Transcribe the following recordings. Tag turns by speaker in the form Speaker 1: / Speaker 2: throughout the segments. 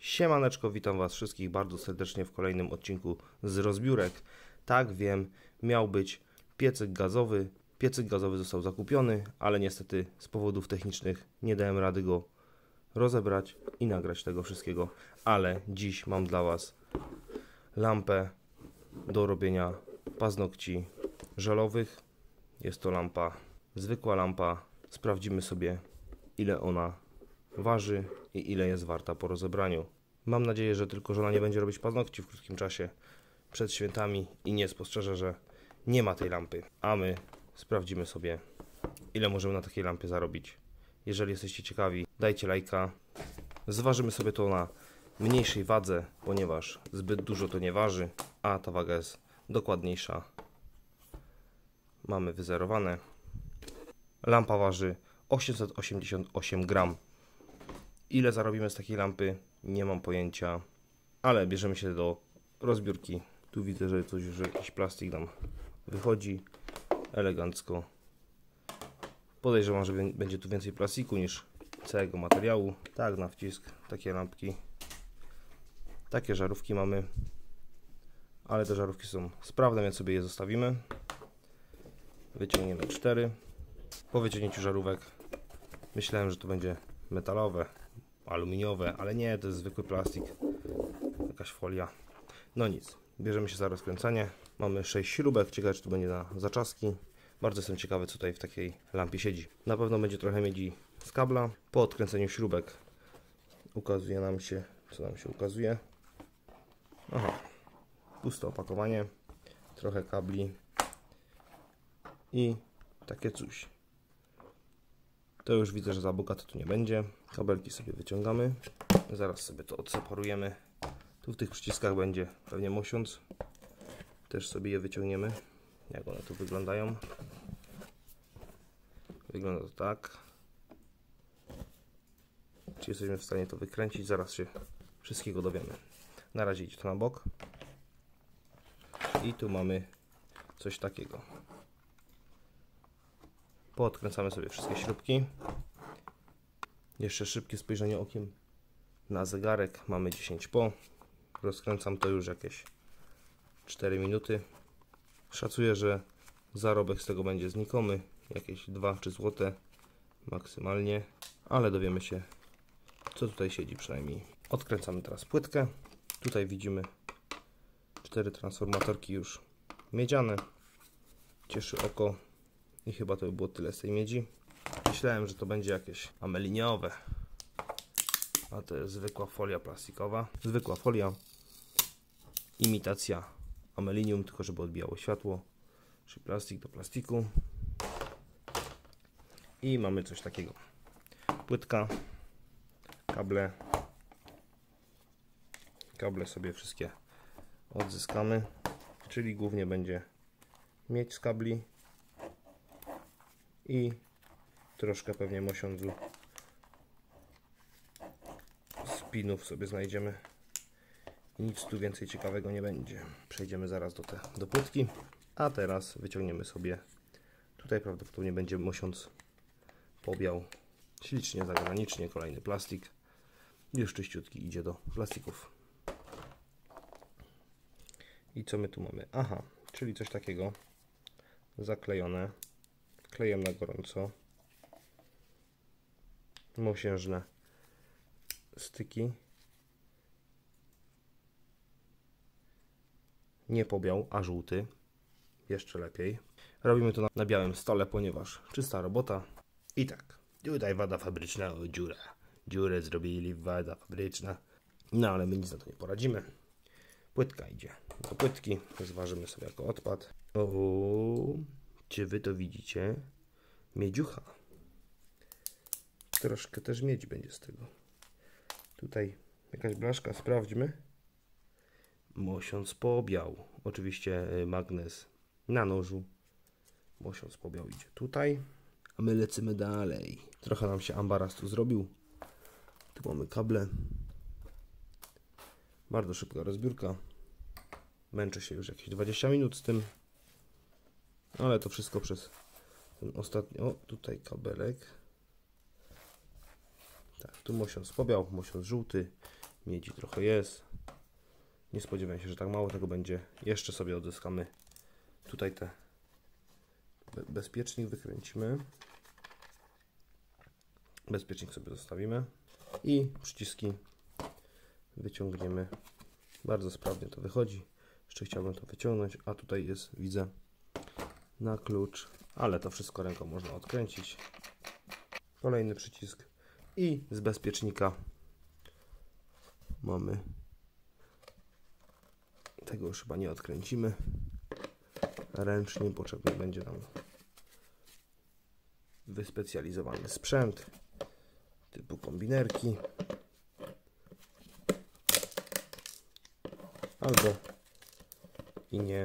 Speaker 1: Siemaneczko, witam Was wszystkich bardzo serdecznie w kolejnym odcinku z rozbiórek. Tak, wiem, miał być piecyk gazowy. Piecyk gazowy został zakupiony, ale niestety z powodów technicznych nie dałem rady go rozebrać i nagrać tego wszystkiego. Ale dziś mam dla Was lampę do robienia paznokci żelowych. Jest to lampa, zwykła lampa. Sprawdzimy sobie, ile ona waży i ile jest warta po rozebraniu. Mam nadzieję, że tylko żona nie będzie robić paznokci w krótkim czasie przed świętami i nie spostrzeże, że nie ma tej lampy. A my sprawdzimy sobie, ile możemy na takiej lampie zarobić. Jeżeli jesteście ciekawi, dajcie lajka. Zważymy sobie to na mniejszej wadze, ponieważ zbyt dużo to nie waży, a ta waga jest dokładniejsza. Mamy wyzerowane. Lampa waży 888 gram. Ile zarobimy z takiej lampy? Nie mam pojęcia, ale bierzemy się do rozbiórki. Tu widzę, że coś już jakiś plastik nam wychodzi elegancko. Podejrzewam, że będzie tu więcej plastiku niż całego materiału. Tak, na wcisk takie lampki. Takie żarówki mamy, ale te żarówki są sprawne, więc sobie je zostawimy. Wyciągniemy 4. Po wyciągnięciu żarówek myślałem, że to będzie metalowe, aluminiowe, ale nie, to jest zwykły plastik, jakaś folia. No nic, bierzemy się za rozkręcanie. Mamy 6 śrubek, ciekawe, czy to będzie na zaczaski. Bardzo jestem ciekawy, co tutaj w takiej lampie siedzi. Na pewno będzie trochę miedzi z kabla. Po odkręceniu śrubek ukazuje nam się, co nam się ukazuje. Aha, puste opakowanie, trochę kabli i takie coś. To już widzę, że za bogato tu nie będzie. Kabelki sobie wyciągamy. Zaraz sobie to odseparujemy. Tu w tych przyciskach będzie pewnie mosiąc. Też sobie je wyciągniemy. Jak one tu wyglądają. Wygląda to tak. Czy jesteśmy w stanie to wykręcić? Zaraz się wszystkiego dowiemy. Na razie idzie to na bok. I tu mamy coś takiego. Poodkręcamy sobie wszystkie śrubki. Jeszcze szybkie spojrzenie okiem na zegarek. Mamy 10 po. Rozkręcam to już jakieś 4 minuty. Szacuję, że zarobek z tego będzie znikomy. Jakieś 2-3 zł maksymalnie. Ale dowiemy się, co tutaj siedzi przynajmniej. Odkręcamy teraz płytkę. Tutaj widzimy 4 transformatorki już miedziane. Cieszy oko. I chyba to by było tyle z tej miedzi. Myślałem, że to będzie jakieś ameliniowe, a to jest zwykła folia plastikowa. Zwykła folia, imitacja amelinium, tylko żeby odbijało światło. Czyli plastik do plastiku. I mamy coś takiego. Płytka, kable. Kable sobie wszystkie odzyskamy. Czyli głównie będzie miedź z kabli i troszkę pewnie mosiądzu. Spinów sobie znajdziemy. Nic tu więcej ciekawego nie będzie. Przejdziemy zaraz do płytki. A teraz wyciągniemy sobie. Tutaj prawdopodobnie będzie mosiąc pobiał. Ślicznie, zagranicznie. Kolejny plastik. Już czyściutki idzie do plastików. I co my tu mamy? Aha, czyli coś takiego. Zaklejone. Klejem na gorąco. Mosiężne styki. Nie pobiał, a żółty. Jeszcze lepiej. Robimy to na białym stole, ponieważ czysta robota. I tak. Tutaj wada fabryczna, o dziura. Dziurę zrobili, wada fabryczna. No ale my nic na to nie poradzimy. Płytka idzie do płytki. Zważymy sobie jako odpad. O, czy wy to widzicie? Miedziucha. Troszkę też miedź będzie z tego. Tutaj jakaś blaszka, sprawdźmy. Mosiąc pobiał. Oczywiście magnes na nożu. Mosiąc pobiał idzie tutaj. A my lecimy dalej. Trochę nam się ambaras tu zrobił. Tu mamy kable. Bardzo szybka rozbiórka. Męczę się już jakieś 20 minut z tym. Ale to wszystko przez ten ostatni... O, tutaj kabelek. Tak, tu mosiąc pobiał, mosiąc żółty Miedzi trochę jest. Nie spodziewałem się, że tak mało tego będzie. Jeszcze sobie odzyskamy tutaj te bezpiecznik wykręcimy. Bezpiecznik sobie zostawimy i przyciski wyciągniemy. Bardzo sprawnie to wychodzi. Jeszcze chciałbym to wyciągnąć, a tutaj jest, widzę, na klucz, ale to wszystko ręką można odkręcić. Kolejny przycisk i z bezpiecznika mamy, tego już chyba nie odkręcimy, ręcznie potrzebny będzie nam wyspecjalizowany sprzęt typu kombinerki albo i nie.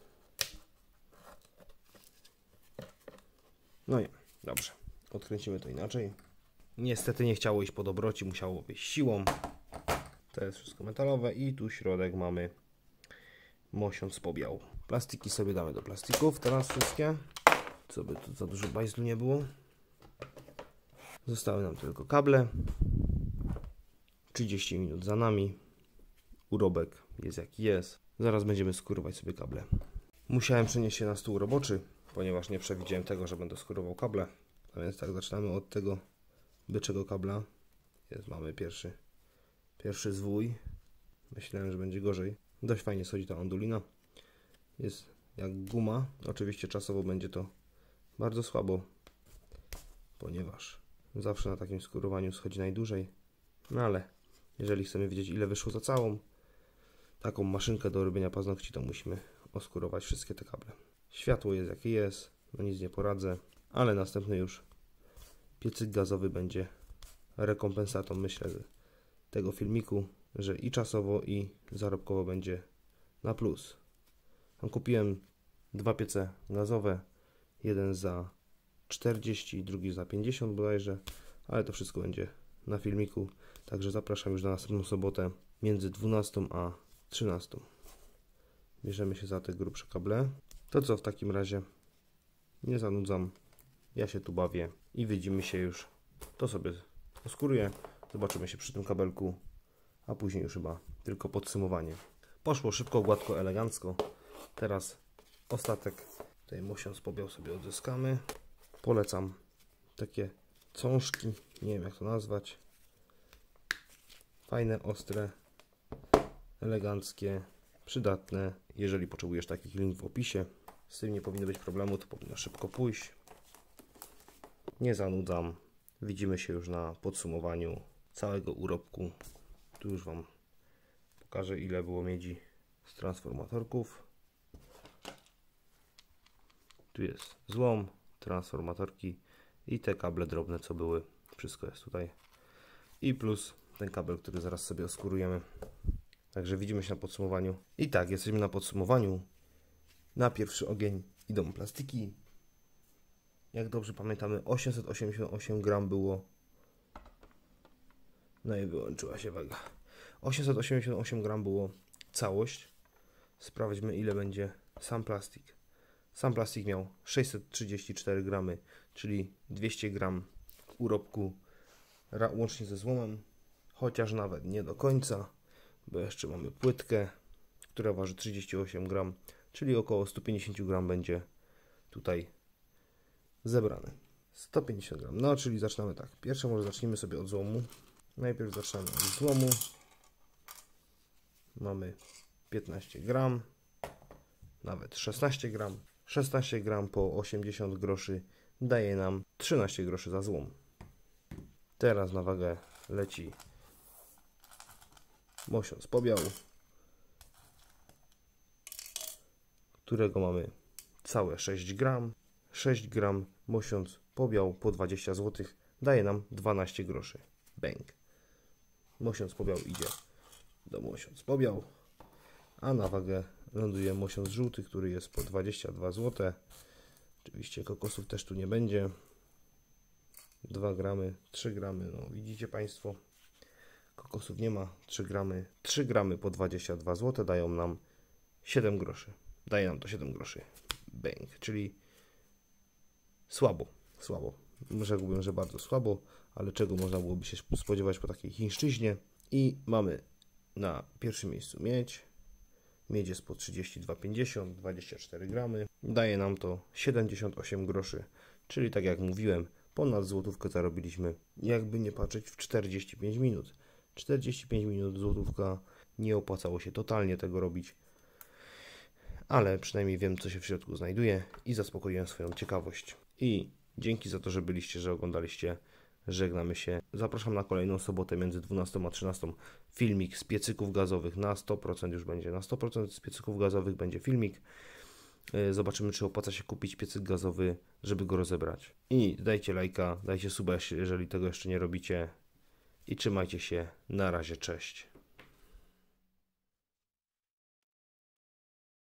Speaker 1: No nie, dobrze, odkręcimy to inaczej. Niestety nie chciało iść po dobroci, musiało wyjść siłą. To jest wszystko metalowe i tu środek mamy mosiąc pobiał. Plastiki sobie damy do plastików teraz wszystkie, co by tu za dużo bajzlu nie było. Zostały nam tylko kable. 30 minut za nami. Urobek jest jaki jest. Zaraz będziemy skurować sobie kable. Musiałem przenieść się na stół roboczy, ponieważ nie przewidziałem tego, że będę skurował kable. A więc tak, zaczynamy od tego byczego kabla. Mamy pierwszy zwój. Myślałem, że będzie gorzej. Dość fajnie schodzi ta ondulina. Jest jak guma. Oczywiście czasowo będzie to bardzo słabo, ponieważ zawsze na takim skurowaniu schodzi najdłużej. No ale jeżeli chcemy wiedzieć, ile wyszło za całą taką maszynkę do robienia paznokci, to musimy oskurować wszystkie te kable. Światło jest jakie jest, no nic nie poradzę, ale następny już piecyk gazowy będzie rekompensatą, myślę, tego filmiku, że i czasowo, i zarobkowo będzie na plus. Tam kupiłem 2 piece gazowe, jeden za 40, drugi za 50 bodajże, ale to wszystko będzie na filmiku, także zapraszam już na następną sobotę między 12 a 13. Bierzemy się za te grubsze kable. To co, w takim razie nie zanudzam, ja się tu bawię i widzimy się już. To sobie oskuruję, zobaczymy się przy tym kabelku, a później już chyba tylko podsumowanie. Poszło szybko, gładko, elegancko. Teraz ostatek tej mosiąc pobiał sobie odzyskamy. Polecam takie cążki, nie wiem jak to nazwać. Fajne, ostre, eleganckie, przydatne. Jeżeli potrzebujesz takich, link w opisie. Z tym nie powinno być problemu, to powinno szybko pójść. Nie zanudzam. Widzimy się już na podsumowaniu całego urobku. Tu już Wam pokażę, ile było miedzi z transformatorków. Tu jest złom, transformatorki i te kable drobne, co były. Wszystko jest tutaj. I plus ten kabel, który zaraz sobie oskurujemy. Także widzimy się na podsumowaniu. I tak, jesteśmy na podsumowaniu. Na pierwszy ogień idą plastiki. Jak dobrze pamiętamy, 888 gram było. No i wyłączyła się waga. 888 gram było całość. Sprawdźmy, ile będzie sam plastik. Sam plastik miał 634 gramy, czyli 200 gram urobku łącznie ze złomem. Chociaż nawet nie do końca, bo jeszcze mamy płytkę, która waży 38 gram, czyli około 150 gram będzie tutaj zebrane. 150 gram, no czyli zaczynamy tak. Pierwsze może zacznijmy sobie od złomu. Najpierw zaczynamy od złomu. Mamy 15 gram, nawet 16 gram. 16 gram po 80 groszy daje nam 13 groszy za złom. Teraz na wagę leci mosiąc pobiał, którego mamy całe 6 gram. 6 gram mosiąc pobiał po 20 zł daje nam 12 groszy. Bęk. Mosiąc pobiał idzie do mosiąc pobiał, a na wagę ląduje mosiąc żółty, który jest po 22 zł. Oczywiście kokosów też tu nie będzie. 2 gramy, 3 gramy, no widzicie Państwo. Kokosów nie ma, 3 gramy. 3 gramy po 22 zł dają nam 7 groszy. Daje nam to 7 groszy. Bęk, czyli słabo. Rzekłbym, że bardzo słabo, ale czego można byłoby się spodziewać po takiej chińszczyźnie. I mamy na pierwszym miejscu miedź. Miedź jest po 32,50, 24 gramy. Daje nam to 78 groszy, czyli tak jak mówiłem, ponad złotówkę zarobiliśmy, jakby nie patrzeć, w 45 minut. 45 minut złotówka, nie opłacało się totalnie tego robić, ale przynajmniej wiem, co się w środku znajduje i zaspokoiłem swoją ciekawość. I dzięki za to, że byliście, że oglądaliście. Żegnamy się. Zapraszam na kolejną sobotę między 12 a 13. Filmik z piecyków gazowych na 100% już będzie. Na 100% z piecyków gazowych będzie filmik. Zobaczymy, czy opłaca się kupić piecyk gazowy, żeby go rozebrać. I dajcie lajka, dajcie suba, jeżeli tego jeszcze nie robicie. I trzymajcie się. Na razie, cześć.